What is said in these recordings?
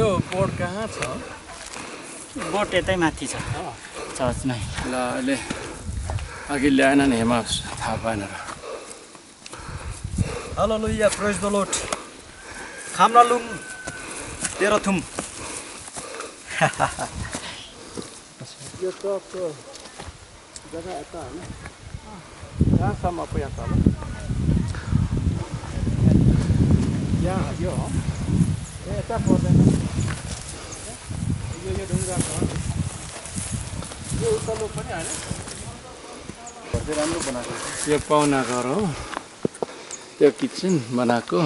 यो बोर्ड कहाँ छ? बोट यतै माथि छ चर्चमै। ल अहिले अघि ल्याएन नि हेमा थाहा पाएन र। Hallelujah, praise the lord. Khamlalung Terhathum. यो चर्चको जग्गा यता होइन, यहाँसम्म पुग्छ होला। यहाँ यो हो, यता पर्दैन। यो ढुङ्गा छ, यो उत्तलो पनि होइन। राम्रो बनाएको यो पाहुना घर हो, त्यो किचन बनाएको।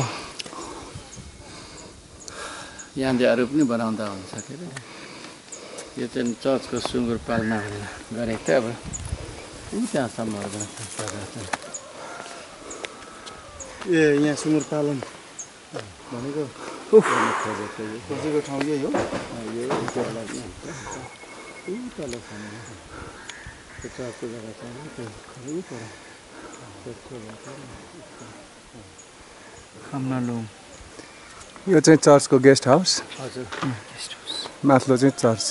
यहाँले अरू पनि बनाउँदा हुन्छ के अरे। यो चाहिँ चर्चको सुँगुर पाल्ना गरेको थियो। अब त्यहाँसम्म ए यहाँ सुँगुर पालन भनेको कसैको ठाउँ यही हो। चर्चको जग्गा छ खामलालुङ। यो चाहिँ चर्चको गेस्ट हाउस। हजुर, माथिल्लो चाहिँ चर्च।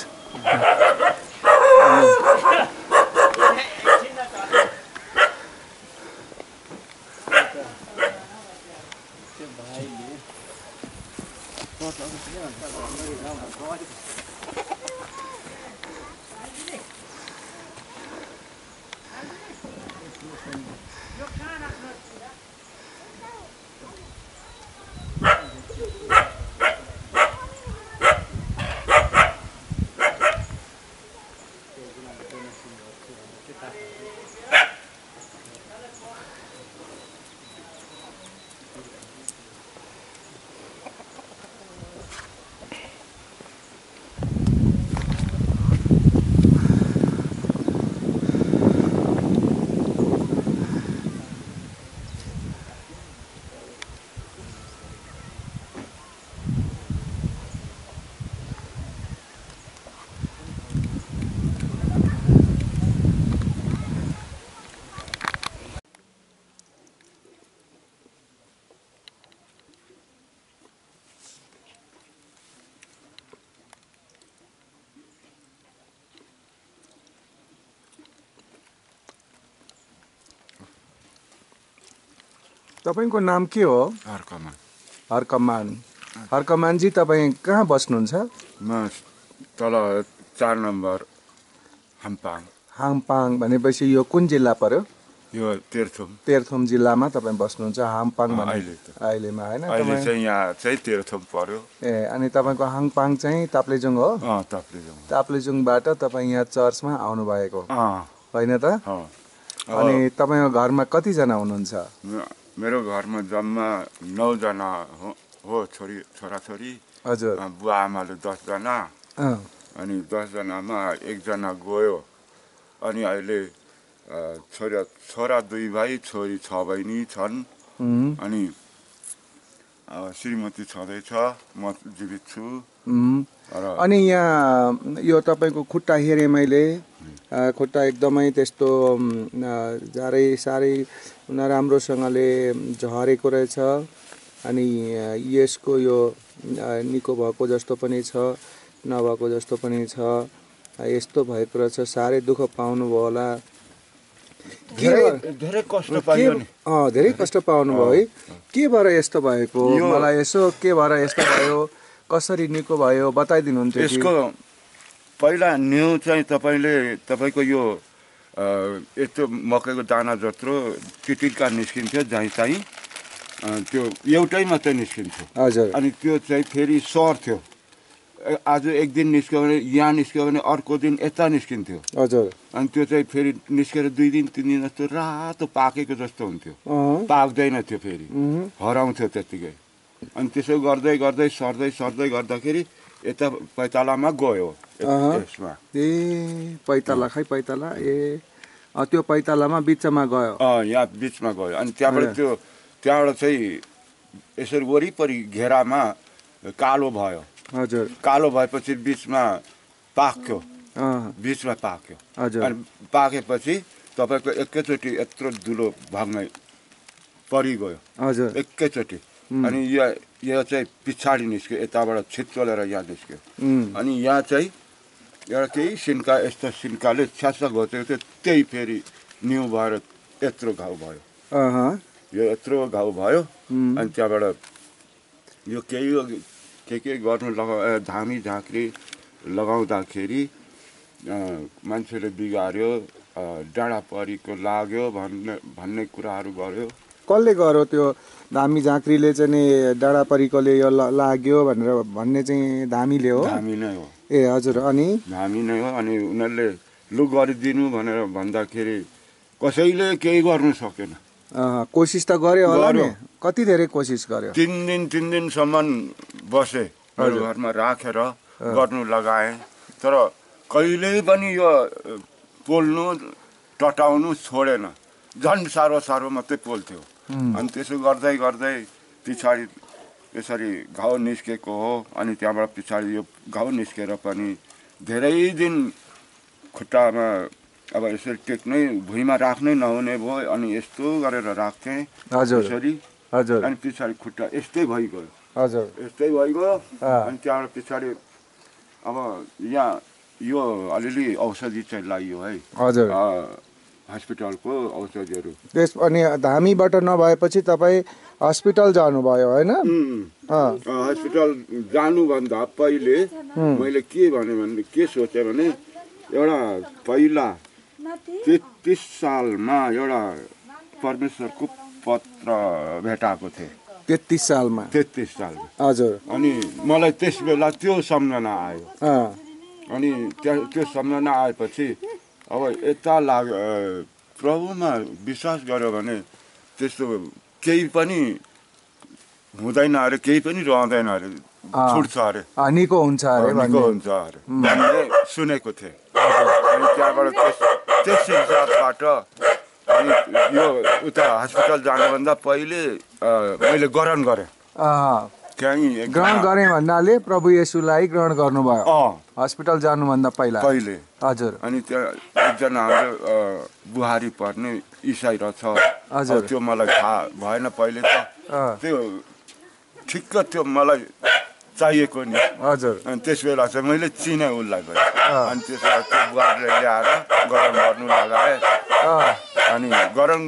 तपाईको नाम के हो? हरकमान। हरकमान। हरकमानजी तपाईँ कहाँ बस्नुहुन्छ? म तल 4 नम्बर हाम्पाङ। हाम्पाङ भनेपछि यो कुन जिल्ला पर्यो? यो तेह्रथुम। तेह्रथुम जिल्लामा तपाईँ बस्नुहुन्छ। हाम्पाङ भने अहिलेमा होइन? अहिले चाहिँ यहाँ चाहिँ तेह्रथुम पर्यो। ए अनि तपाईँको हाम्पाङ चाहिँ ताप्लेजुङ हो? ताप्लेजुङ। ताप्लेजुङबाट तपाईँ यहाँ चर्चमा आउनु भएको होइन त? अनि तपाईँको घरमा कतिजना हुनुहुन्छ? मेरो घरमा जम्मा 9 जना हो, छोराछोरी। हजुर। बुवा आमाले 10 जना। अनि 10 जनामा 1 जना गयो। अनि अहिले छोरा 2 भाइ, छोरी 6 बहिनी छन्। अनि श्रीमती छँदैछ, म जीवित छु। अनि यहाँ यो तपाईँको खुट्टा हेरेँ मैले, खुट्टा एकदमै त्यस्तो जारै साह्रै नराम्रोसँगले झरेको रहेछ। अनि यसको यो निको भएको जस्तो पनि छ, नभएको जस्तो पनि छ। यस्तो भएको रहेछ, साह्रै दुःख पाउनुभयो होला। धेरै कष्ट पाइयो नि। धेरै कष्ट पाउनुभयो है। के भएर यस्तो भएको? मलाई यसो के भएर यस्तो भयो, कसरी निको भयो बताइदिनुहुन्थ्यो? यसको पहिला न्यू चाहिँ तपाईँको यो यस्तो मकैको दाना जत्रो टिटिका निस्किन्थ्यो जहीँ चाहिँ, त्यो एउटै मात्रै निस्किन्थ्यो। हजुर। अनि त्यो चाहिँ फेरि सर्थ्यो। आज एक दिन निस्क्यो भने यहाँ निस्क्यो भने अर्को दिन यता निस्किन्थ्यो। हजुर। अनि त्यो चाहिँ फेरि निस्केर 2 दिन 3 दिन जस्तो रातो पाकेको जस्तो हुन्थ्यो। पाक्दैन थियो, फेरि हराउँथ्यो त्यतिकै। अनि त्यसो गर्दै गर्दै सर्दै गर्दाखेरि यता पैतालामा गयो। यसमा पैताला खै पैताला। त्यो पैतालामा बिचमा गयो। यहाँ बिचमा गयो। अनि त्यहाँबाट चाहिँ यसरी वरिपरि घेरामा कालो भयो। हजुर। कालो भएपछि बिचमा पाक्यो। अनि पाकेपछि तपाईँको एकैचोटि यत्रो धुलो भाग्नै परिगयो। हजुर। एकैचोटि अनि यो चाहिँ पछाडि निस्क्यो, यताबाट छिटोलेर यहाँ निस्क्यो। अनि यहाँ चाहिँ एउटा केही सिन्का, यस्तो सिन्काले छ्यास घोचेको थियो, त्यही फेरि न्यु भएर यत्रो घाउ भयो। यो यत्रो घाउ भयो। अनि त्यहाँबाट यो के गर्नु धामी झाँक्री लगाउँदाखेरि मान्छेले बिगार्यो, डाँडा परीको लाग्यो भन्ने कुराहरू गर्यो। कसले गर्यो त्यो धामी झाँक्रीले चाहिँ नि डाँडा परीकोले यो लाग्यो भन्ने चाहिँ धामीले हो? धामी नै हो। ए हजुर। अनि धामी नै हो। अनि उनीहरूले लु गरिदिनु भनेर भन्दाखेरि कसैले केही गर्नु सकेन। कोसिस त गर्यो होला नि? कति धेरै कोसिस गर्यो? 3 दिनसम्म बसे, घरमा राखेर गर्नु लगाए, तर कहिल्यै पनि यो पोल्नु टटाउनु छोडेन। झन् साह्रो मात्रै पोल्थ्यो। अनि त्यसो गर्दै गर्दै पछाडि यसरी घाउ निस्केको हो। अनि त्यहाँबाट पछाडि यो घाउ निस्केर पनि धेरै दिन खुट्टामा अब यसरी टेक्नै, भुइँमा राख्नै नहुने भयो। अनि यस्तो गरेर राख्थेँ यसरी। अनि पछाडि खुट्टा यस्तै भइगयो। यस्तै भइगयो। अनि त्यहाँबाट पछाडि अब यहाँ यो अलिअलि औषधि चाहिँ लगाइयो है, हस्पिटलको औषधिहरू। अनि धामीबाट नभएपछि तपाईँ हस्पिटल जानुभयो होइन? हस्पिटल जानुभन्दा पहिले मैले के भने के सोचेँ भने एउटा पहिला 33 सालमा एउटा परमेश्वरको पत्र भेटाएको थिएँ। 33 सालमा? 33 सालमा। हजुर। अनि मलाई त्यस बेला त्यो सम्झना आयो। अनि त्यो सम्झना आएपछि अब यता प्रभुमा विश्वास गर्यो भने त्यस्तो केही पनि हुँदैन अरे, केही पनि रहँदैन अरे, छुट्छ अरे, निको हुन्छ अरे भन्ने सुनेको थिएँ। अनि त्यहाँबाट त्यस हिसाबबाट अनि यो उता हस्पिटल जानुभन्दा पहिले मैले ग्रहण गरेँ। ग्रहण गरेँ भन्नाले प्रभु येशूलाई ग्रहण गर्नुभयो हस्पिटल जानुभन्दा पहिला? पहिले। हजुर। अनि त्यहाँ एकजना हाम्रो बुहारी पर्ने इसाई रहेछ। त्यो मलाई थाहा भएन पहिले त। त्यो ठिक्क त्यो मलाई चाहिएको नि। हजुर। अनि त्यस बेला चाहिँ मैले चिने उसलाई गएँ। अनि त्यसमा त्यो बुहारीले ल्याएर गरम गर्नु लगाएँ। अनि गरम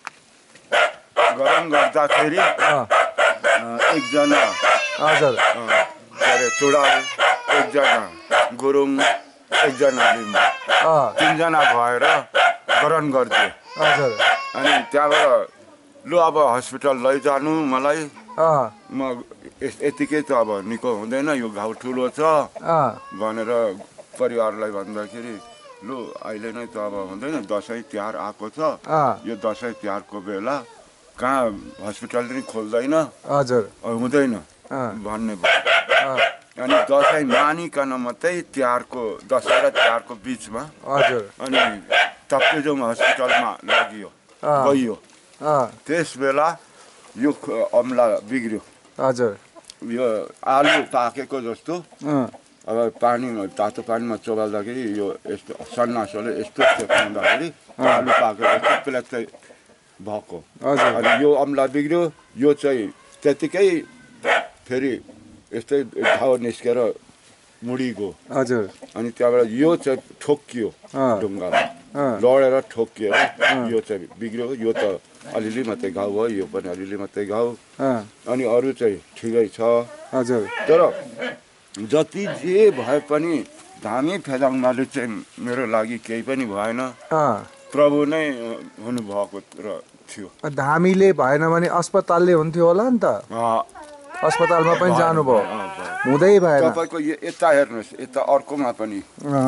गर्दाखेरि एकजना के अरे चुडाल, एकजना गुरुङ, एकजना लिम्बू, 3 जना भएर गरम गरिदियो। अनि त्यहाँबाट लु अब हस्पिटल लैजानु मलाई, म यतिकै त अब निको हुँदैन, यो घाउ ठुलो छ भनेर परिवारलाई भन्दाखेरि लु अहिले नै त अब हुँदैन, दसैँ तिहार आएको छ, यो दसैँ तिहारको बेला कहाँ हस्पिटल पनि खोल्दैन, हुँदैन भन्ने भयो। अनि दसैँ मानिकन मात्रै दसैँ र तिहारको बिचमा अनि तप्केजोङ हस्पिटलमा गइयो। त्यस बेला यो अम्ला बिग्रियो। यो आलु पाकेको जस्तो अब तातो पानीमा चोबाल्दाखेरि यो यस्तो सन्नासोले यस्तो चेप्काउँदाखेरि आलु पाकेको जस्तो प्लेटै भएको। अनि यो अम्ला बिग्रियो। यो चाहिँ त्यतिकै फेरि यस्तै घाउ निस्केर मुडिगयो। अनि त्यहाँबाट यो चाहिँ ठोक्कियो ढुङ्गामा, लडेर ठोक्किएर यो चाहिँ बिग्रियो। यो त अलिअलि मात्रै घाउ हो, यो पनि अलिअलि मात्रै घाउ। अनि अरू चाहिँ ठिकै छ। तर जति जे भए पनि धामी फेदाङमाले चाहिँ मेरो लागि केही पनि भएन, प्रभु नै हुनुभएको थियो। धामीले भएन भने अस्पतालले हुन्थ्यो होला नि त? अस्पतालमा पनि जानुभयो, हुँदै भएन। तपाईँको यता हेर्नुहोस्, यता अर्कोमा पनि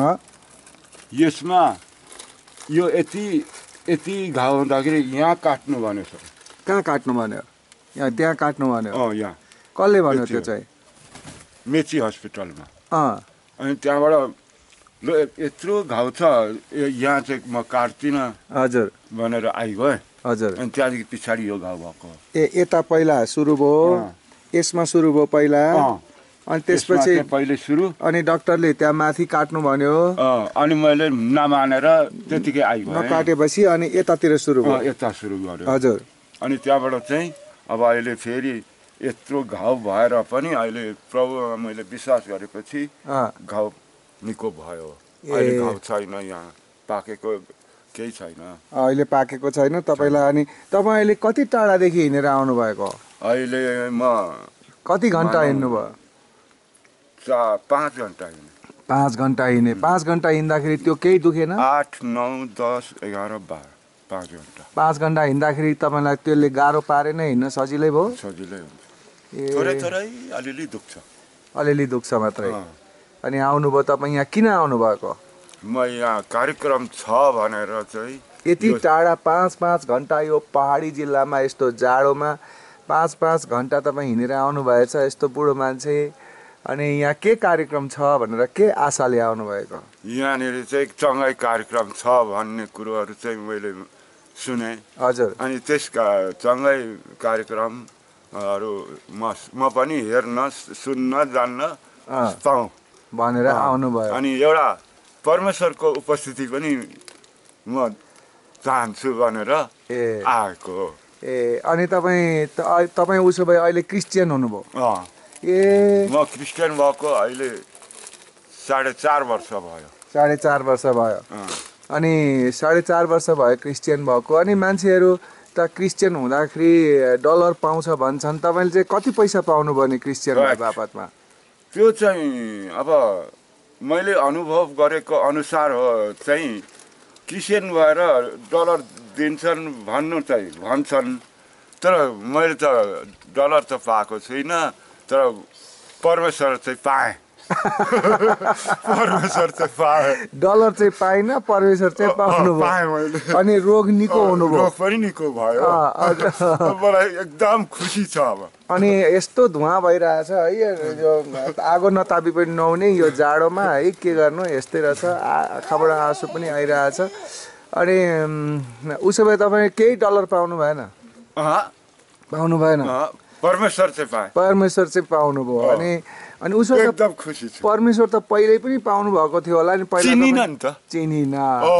यसमा यो यति घाउ हुँदाखेरि यहाँ काट्नु भन्यो सर। कहाँ काट्नु भन्यो? त्यहाँ काट्नु भन्यो? यहाँ। कसले भन्यो त्यो चाहिँ? मेची हस्पिटलमा। अनि त्यहाँबाट ल यत्रो घाउ छ, यहाँ चाहिँ म काट्दिनँ भनेर आइगएँ। अनि त्यहाँदेखि पछाडि यो घाउ भएको। यता पहिला सुरु भयो, यसमा सुरु भयो पहिला, अनि त्यसपछि पहिले सुरु। अनि डाक्टरले त्यहाँ माथि काट्नु भन्यो। अनि मैले नमानेर त्यतिकै आइगएँ। नकाटेपछि अनि यतातिर सुरु भयो? यता सुरु गर्यो। अनि त्यहाँबाट चाहिँ अब अहिले फेरि यत्रो घाउ भएर पनि अहिले प्रभुमा मैले विश्वास गरेपछि घाउ निको भयो। अहिले घाउ छैन, यहाँ पाकेको केही छैन। अहिले पाकेको छैन तपाईँलाई। अनि तपाईँ अहिले कति टाढादेखि हिँडेर आउनुभएको? अहिले म कति घन्टा हिँड्नुभयो? 5 घन्टा हिँडेँ। 5 घन्टा हिँडे। 5 घन्टा हिँड्दाखेरि त्यो केही दुखेन? 8, 9, 10, 11, 12 5 घन्टा। 5 घन्टा हिँड्दाखेरि तपाईँलाई त्यसले गाह्रो पारेन, हिँड्न सजिलै भयो? सजिलै हुन्छ। थोरै थोरै अलिअलि दुख्छ। अलिअलि दुख्छ मात्रै। अनि आउनुभयो तपाईँ यहाँ किन आउनुभएको? म यहाँ कार्यक्रम छ भनेर चाहिँ यति टाढा 5-5 घन्टा यो पहाडी जिल्लामा यस्तो जाडोमा 5-5 घन्टा तपाईँ हिँडेर आउनुभएछ, यस्तो बुढो मान्छे। अनि यहाँ के कार्यक्रम छ भनेर के आशाले आउनुभएको? यहाँनिर चाहिँ चङ्गाई कार्यक्रम छ भन्ने कुरोहरू चाहिँ मैले सुने। हजुर। अनि त्यसका चङ्गाई कार्यक्रमहरू म पनि हेर्न, सुन्न, जान्न पाऊँ भनेर आउनुभयो। अनि एउटा परमेश्वरको उपस्थिति पनि म चाहन्छु भनेर आएको। अनि तपाईँ उसो भए अहिले क्रिस्चियन हुनुभयो? म क्रिस्चियन भएको अहिले 4.5 वर्ष भयो। 4.5 वर्ष भयो। अनि 4.5 वर्ष भयो क्रिस्चियन भएको। अनि मान्छेहरू त क्रिस्चियन हुँदाखेरि डलर पाउँछ भन्छन्, तपाईँले चाहिँ कति पैसा पाउनुभयो नि क्रिस्चियन भए बापतमा? त्यो चाहिँ अब मैले अनुभव गरेको अनुसार हो चाहिँ क्रिस्चियन भएर डलर दिन्छन् भन्छन्, तर मैले त डलर त पाएको छुइनँ, तर परमेश्वर चाहिँ पाएँ। परमेश्वर चाहिँ पाएँ। डलर चाहिँ पाइन, परमेश्वर चाहिँ पाउनुभयो। पाएँ मैले। अनि रोग निको हुनुभयो? रोग पनि निको भयो। मलाई एकदम खुसी छ अब। अनि यस्तो धुवा भइरहेछ है, यो आगो नतापी पनि नहुने यो जाडोमा है, के गर्नु, यस्तै रहेछ। आँखाबाट आँसु पनि आइरहेछ। अनि उसो भए तपाईँ केही डलर पाउनु भएन? पाउनु भएन? परमेश्वर चाहिँ पाएँ। परमेश्वर चाहिँ पाउनुभयो। अनि उसो एकदम खुसी छु। परमेश्वर त पहिल्यै पनि पाउनु भएको थियो होला नि? पहिला चिनिन नि त। चिनिन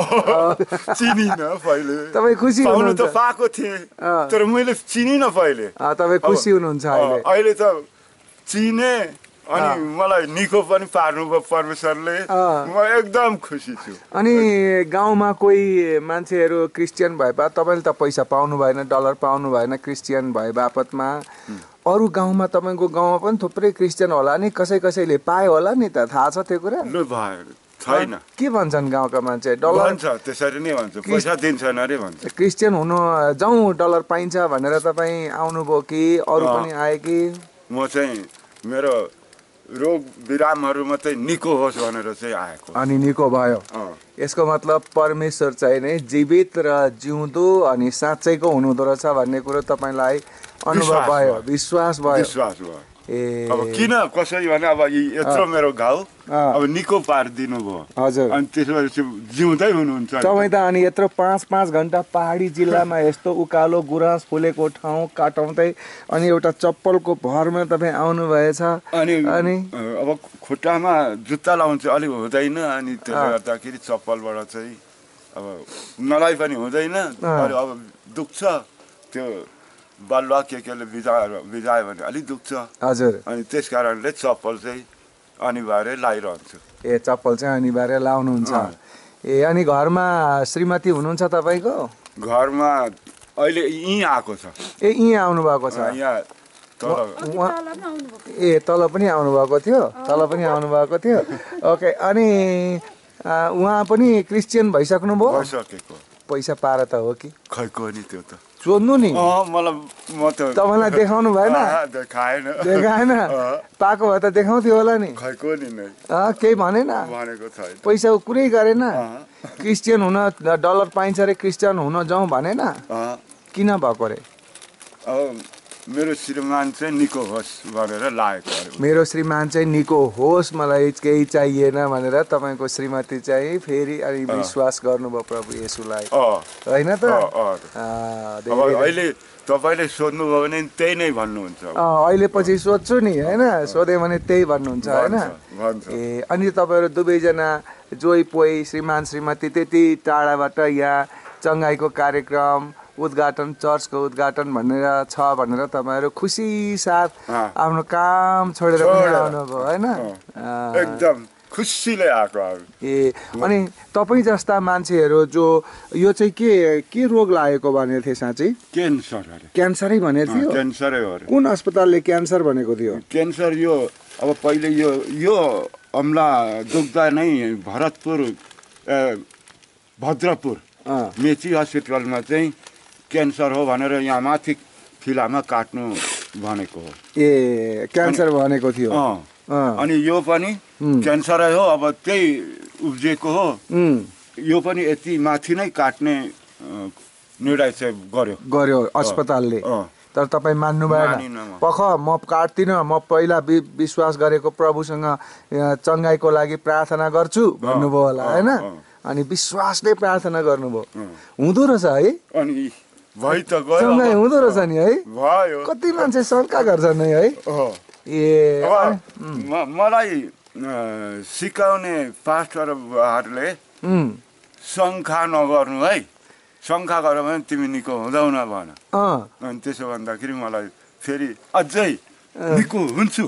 पहिले। तपाईँ खुसी हुनुहुन्छ? पाउनु त पाएको थिएँ, तर मैले चिनिन पहिले। तपाईँ खुसी हुनुहुन्छ अहिले? अहिले त चिने, अनि मलाई निको पनि पार्नुभयो परमेश्वरले। म एकदम खुसी छु। अनि गाउँमा कोही मान्छेहरू क्रिस्चियन भए बा तपाईँले त पैसा पाउनु भएन, डलर पाउनु भएन क्रिस्चियन भए बापतमा। अरू गाउँमा तपाईँको गाउँमा पनि थुप्रै क्रिस्चियन होला नि, कसैले पायो होला नि त? थाहा छ त्यो कुरा? छैन। के भन्छन् गाउँका मान्छे? डलर भन्छ, त्यसरी नै भन्छ, पैसा दिन्छन् अरे भन्छ। क्रिस्चियन हुनु जाउँ, डलर पाइन्छ भनेर तपाईँ आउनुभयो कि अरू पनि आए कि? म चाहिँ मेरो रोग बिरामहरू मात्रै निको होस् भनेर चाहिँ आएको। अनि निको भयो। यसको मतलब परमेश्वर चाहिँ नै जीवित र जिउँदो अनि साँच्चैको हुनुहुँदो रहेछ भन्ने कुरो तपाईँलाई अनुभव भयो, विश्वास भयो। अब किन कसरी भने अब यत्रो मेरो घाउ अब निको पारिदिनु भयो। हजुर। अनि त्यसपछि जिउँदै हुनुहुन्छ तपाईँ त। अनि यत्रो 5-5 घन्टा पहाडी जिल्लामा यस्तो उकालो गुराँस फुलेको ठाउँ काटाउँदै अनि एउटा चप्पलको भरमा तपाईँ आउनुभएछ। अनि अब खुट्टामा जुत्ता लाउनु चाहिँ अलिक हुँदैन, अनि त्यसले गर्दाखेरि चप्पलबाट चाहिँ अब नलाइ पनि हुँदैन। अब दुख्छ, त्यो बलुवा केले बिजायो भने अलिक दुख्छ। हजुर। अनि त्यस कारणले चप्पल चाहिँ अनिवार्य लाइरहन्छु। चप्पल चाहिँ अनिवार्य लाउनुहुन्छ। अनि घरमा श्रीमती हुनुहुन्छ तपाईँको? घरमा अहिले यहीँ आएको छ। यहीँ आउनु भएको छ? यहाँ तल पनि आउनुभएको थियो? तल पनि आउनुभएको थियो। ओके। अनि उहाँ पनि क्रिस्चियन भइसक्नुभयो? भइसकेको। पैसा पाएर त हो कि? खैको नि त्यो त सोध्नु नि। म त तपाईँलाई देखाउनु भएन? देखाएन? पाएको भए त देखाउँथ्यो होला नि। खैको नि नै। केही भनेन? भनेको छैन। पैसाको कुरै गरेन? क्रिस्चियन हुन डलर पाइन्छ अरे, क्रिस्चियन हुन जाउँ भनेन? किन भएको अरे? मेरो श्रीमान चाहिँ निको होस् भनेर लागेको। मेरो श्रीमान चाहिँ निको होस्, मलाई केही चाहिएन भनेर तपाईँको श्रीमती चाहिँ फेरि अनि विश्वास गर्नुभयो प्रभु येशूलाई, होइन त? अहिले तपाईँले सोध्नुभयो भने त्यही नै भन्नुहुन्छ। अहिले पछि सोध्छु नि, होइन? सोध्यो भने त्यही भन्नुहुन्छ, होइन? अनि तपाईँहरू दुवैजना जोइ पोइ श्रीमान श्रीमती त्यति टाढाबाट यहाँ चङ्गाईको कार्यक्रम उद्घाटन चर्चको उद्घाटन भनेर छ भनेर तपाईँहरू खुसी साथ आफ्नो काम छोडेर पनि आउनुभयो होइन एकदम खुसीले आएको ए अनि तपाईँ जस्ता मान्छेहरू जो यो चाहिँ के रोग लागेको भनेको थिए साँच्चै क्यान्सरै भनेको थियो क्यान्सरै हो कुन अस्पतालले क्यान्सर भनेको थियो क्यान्सर यो अब पहिले यो अम्ला दुख्दा नै भरतपुर भद्रपुर मेची हस्पिटलमा चाहिँ क्यान्सर हो भनेर यहाँ माथि फिलामा काट्नु भनेको हो ए क्यान्सर भनेको थियो अनि यो पनि क्यान्सरै हो अब त्यही उब्जिएको हो यो पनि यति माथि नै काट्ने निर्णय चाहिँ गर्यो अस्पतालले तर तपाईँ मान्नु भएन पख म काट्दिनँ म पहिला विश्वास गरेको प्रभुसँग चङ्गाइको लागि प्रार्थना गर्छु भन्नुभयो होला होइन अनि विश्वासले प्रार्थना गर्नुभयो हुँदो रहेछ है अनि भइ त गयो चङ्गाइ हुँदो रहेछ नि है भयो कति मान्छे शङ्का गर्छन् है ए मलाई सिकाउने पास्टरहरूले शङ्का नगर्नु है शङ्का गर भने तिमी निको हुँदैन भन अनि त्यसो भन्दाखेरि मलाई फेरि अझै निको हुन्छु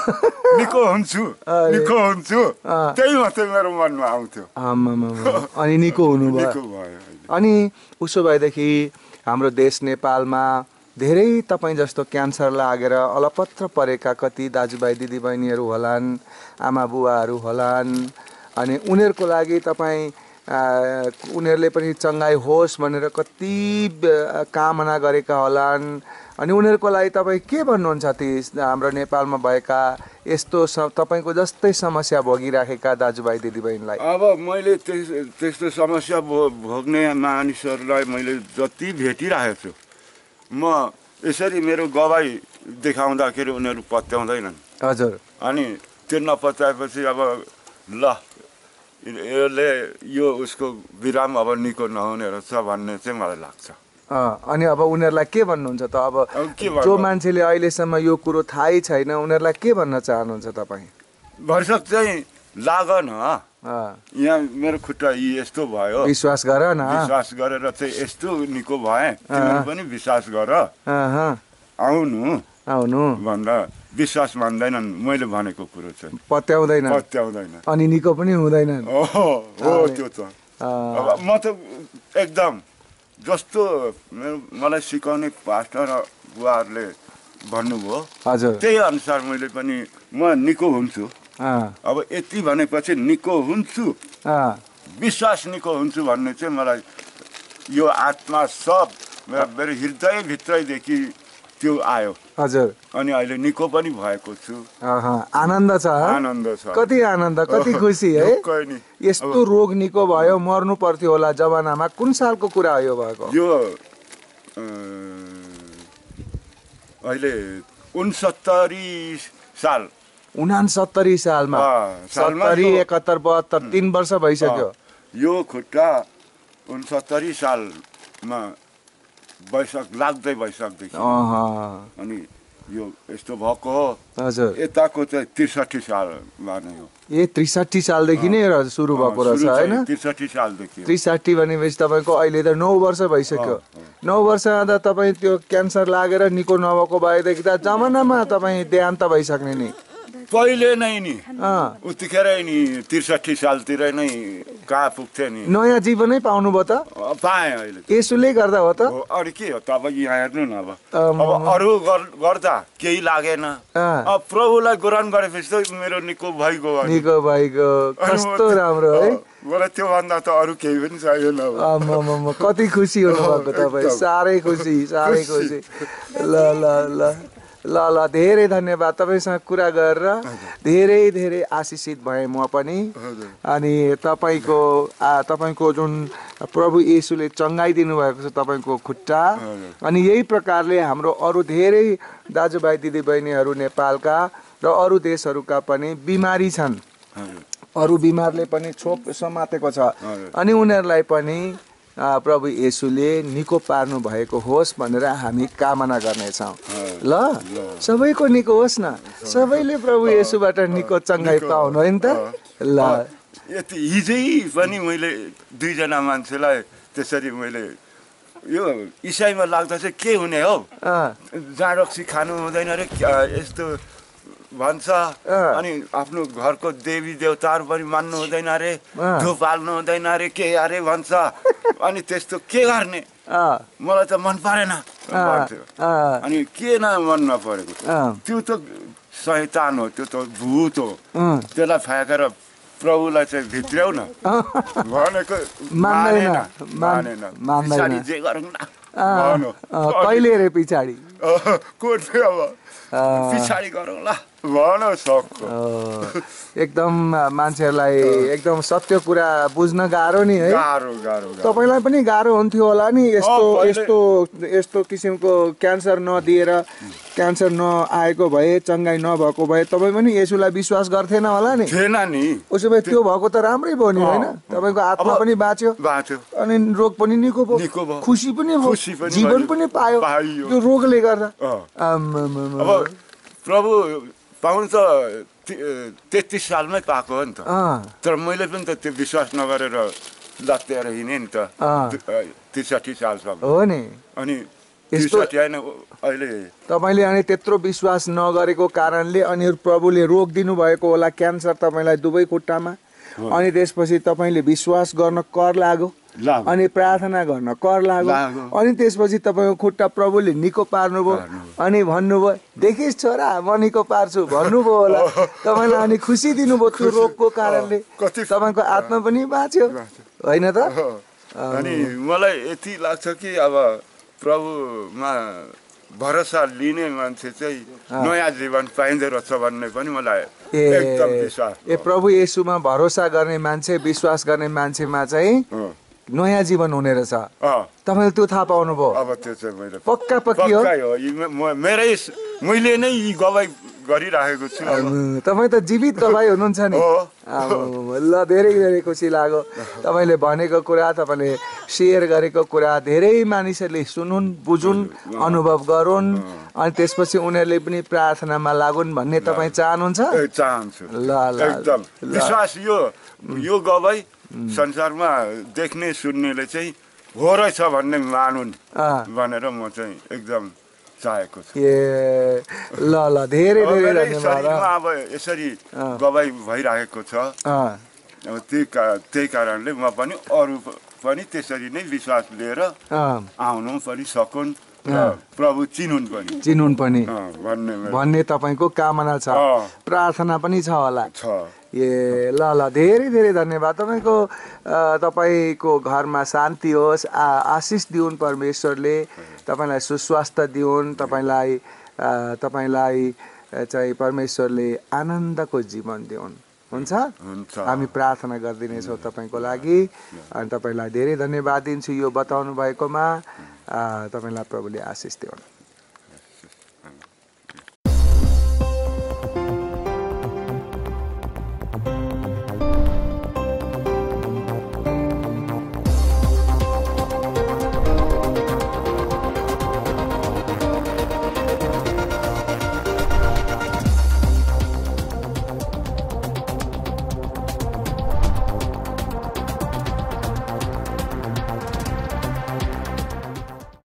त्यही मात्रै मेरो मनमा आउँथ्यो अनि निको हुनुभयो अनि उसो भएदेखि हाम्रो देश नेपालमा धेरै तपाईँ जस्तो क्यान्सर लागेर अलपत्र परेका कति दाजुभाइ दिदीबहिनीहरू होलान् आमा बुवाहरू होलान् अनि उनीहरूको लागि तपाईँ उनीहरूले पनि चङ्गाइ होस् भनेर कति कामना गरेका होलान् अनि उनीहरूको लागि तपाईँ के भन्नुहुन्छ ती हाम्रो नेपालमा भएका यस्तो तपाईँको जस्तै समस्या भोगिराखेका दाजुभाइ दिदीबहिनीलाई अब मैले त्यस्तो समस्या भोग्ने मानिसहरूलाई मैले जति भेटिरहेको छु म यसरी मेरो गवाई देखाउँदाखेरि उनीहरू पत्याउँदैनन् हजुर अनि त्यो नपत्याएपछि अब ल यसले यो उसको विराम अब निको नहुने रहेछ भन्ने चाहिँ मलाई लाग्छ अनि अब उनीहरूलाई के भन्नुहुन्छ त अब जो मान्छेले अहिलेसम्म यो कुरो थाहै छैन उनीहरूलाई के भन्न चाहनुहुन्छ तपाईँ भरसक चाहिँ लाग न यहाँ मेरो खुट्टा यस्तो भयो विश्वास गर न विश्वास गरेर चाहिँ यस्तो निको भए तिमीले पनि विश्वास गर आउनु भन्दा विश्वास मान्दैनन् मैले भनेको कुरो चाहिँ पत्याउँदैन अनि निको पनि हुँदैन हो त्यो त अब म त एकदम जस्तो मलाई सिकाउने पास्टर बुवाहरूले भन्नुभयो हजुर त्यही अनुसार मैले पनि म निको हुन्छु अब यति भनेपछि निको हुन्छु विश्वास निको हुन्छु भन्ने चाहिँ मलाई यो आत्मा सब मेरो हृदयभित्रैदेखि त्यो आयो हजुर अनि अहिले निको पनि भएको छु आनन्द छ कति आनन्द कति खुसी है यस्तो रोग निको भयो मर्नु पर्थ्यो होला जमानामा कुन सालको कुरा हो यो भएको यो अहिले 69 साल 69 सालमा 70 71 72 3 वर्ष भइसक्यो यो खुट्टा 69 सालमा वैशाखदेखि अनि यो यस्तो भएको हो हजुर यताको चाहिँ 63 सालमा नै हो ए 63 सालदेखि नै सुरु भएको रहेछ हैन 63 सालदेखि 63 भनेपछि तपाईको अहिले त 9 वर्ष भइसक्यो 9 वर्षमा त तपाईँ त्यो क्यान्सर लागेर निको नभएको भएदेखि त जमानामा तपाईँ देहान्त भइसक्ने नि पहिले नै नि उतिखेरै नि 63 सालतिर नै कहाँ पुग्थे नि नयाँ जीवनै पाउनुभयो त पाएँ अहिले यसुले गर्दा हो त अरू के हो तपाईँ यहाँ हेर्नु न अब अरू गर्दा केही लागेन अब प्रभुलाई ग्रहण गरेपछि त मेरो निको भइगयो कस्तो राम्रो है मलाई त्यो भन्दा त अरू केही पनि चाहिएन कति खुसी हुनुभएको तपाईँ साह्रै खुसी ल ल ल ल ल धेरै धन्यवाद तपाईँसँग कुरा गरेर धेरै धेरै आशिषित भएँ म पनि अनि तपाईँको जुन प्रभु येशूले चङ्गाइदिनु भएको छ तपाईँको खुट्टा अनि यही प्रकारले हाम्रो अरू धेरै दाजुभाइ दिदीबहिनीहरू नेपालका र अरू देशहरूका पनि बिमारी छन् अरू बिमारले पनि छोप समातेको छ अनि उनीहरूलाई पनि प्रभु येशूले निको पार्नु भएको होस् भनेर हामी कामना गर्नेछौँ ल सबैको निको होस् न सबैले प्रभु येशूबाट निको चङ्गाइ पाउनु होइन त ल यति हिजै पनि मैले 2 जना मान्छेलाई त्यसरी मैले यो इसाईमा लाग्दा चाहिँ के हुने हो जाँड रक्सी खानु हुँदैन रे यस्तो भन्छ अनि आफ्नो घरको देवी देवताहरू पनि मान्नु हुँदैन रे धुप हाल्नु हुँदैन रे के अरे भन्छ अनि त्यस्तो के गर्ने मलाई त मन परेन भन्थ्यो अनि के न मन नपरेको त्यो त शैतान हो त्यो त भूत हो त्यसलाई फ्याँकेर प्रभुलाई चाहिँ भित्र्याउ न भनेको मानेन पछाडि जे गरौँ न कहिले रे पछाडि कोर्ने अब पछाडि गरौँला भन सक्छ एकदम मान्छेहरूलाई एकदम सत्य कुरा बुझ्न गाह्रो नि है गाह्रो तपाईलाई पनि गाह्रो हुन्थ्यो होला नि यस्तो किसिमको क्यान्सर नदिएर क्यान्सर नआएको भए चङ्गाई नभएको भए तपाईँ पनि येशूलाई विश्वास गर्थेन होला नि थिएन नि उसो भए त्यो भएको त राम्रै भयो नि होइन तपाईँको आत्मा पनि बाँच्यो अनि रोग पनि निको भयो खुसी पनि भयो जीवन पनि पायो त्यो रोगले गर्दा अब प्रभु पाउनु त 33 सालमै पाएको हो नि त तर मैले पनि त त्यो विश्वास नगरेर लत्याएर हिँडेँ नि त 63 सालसम्म हो नि अनि 63 होइन अहिले तपाईँले अनि त्यत्रो विश्वास नगरेको कारणले अनि प्रभुले रोग दिनुभएको होला क्यान्सर तपाईँलाई दुवै खुट्टामा अनि त्यसपछि तपाईँले विश्वास गर्न कर लाग्यो अनि प्रार्थना गर्न कर लाग्यो अनि त्यसपछि तपाईँको खुट्टा प्रभुले निको पार्नुभयो अनि भन्नुभयो देखिस् छोरा म निको पार्छु भन्नुभयो होला तपाईँलाई अनि खुसी दिनुभयो त्यो रोगको कारणले तपाईँको आत्मा पनि बाँच्यो होइन त अनि मलाई यति लाग्छ कि अब प्रभुमा भरोसा लिने मान्छे चाहिँ नयाँ जीवन पाइँदो रहेछ भन्ने पनि मलाई एकदम विश्वास प्रभु येशूमा भरोसा गर्ने मान्छे विश्वास गर्ने मान्छेमा चाहिँ नयाँ जीवन हुने रहेछ तपाईँले त्यो थाहा पाउनुभयो अब त्यो चाहिँ मैले पक्का पक्की हो मैले नै यी गवाई गरिराखेको छु तपाईँ त जीवित गवाई हुनुहुन्छ नि ल धेरै धेरै खुसी लाग्यो तपाईँले भनेको कुरा तपाईँले सेयर गरेको कुरा धेरै मानिसहरूले सुनुन् बुझुन् अनुभव गरून् अनि त्यसपछि उनीहरूले पनि प्रार्थनामा लागुन् भन्ने तपाईँ चाहनुहुन्छ चाहन्छु ल एकदम विश्वास यो गवाई संसारमा देख्ने सुन्नेले चाहिँ हो रहेछ भन्ने मानुन् भनेर म चाहिँ एकदम चाहेको छु ल ल धेरै धेरै धन्यवाद अब यसरी गवाई भइरहेको छ त्यही कारणले म पनि अरू पनि त्यसरी नै विश्वास लिएर आउनु पनि सकुन् प्रभु चिनुन् पनि भन्ने तपाईँको कामना छ प्रार्थना पनि छ होला ल ल धेरै धेरै धन्यवाद तपाईँको घरमा शान्ति होस् आशिष दिउन् परमेश्वरले तपाईँलाई सुस्वास्थ्य दिउन् तपाईँलाई चाहिँ परमेश्वरले आनन्दको जीवन दिउन् हुन्छ हामी प्रार्थना गरिदिनेछौँ तपाईँको लागि अनि तपाईँलाई धेरै धन्यवाद दिन्छु यो बताउनु भएकोमा तपाईँलाई प्रभुले आशिष दिउन्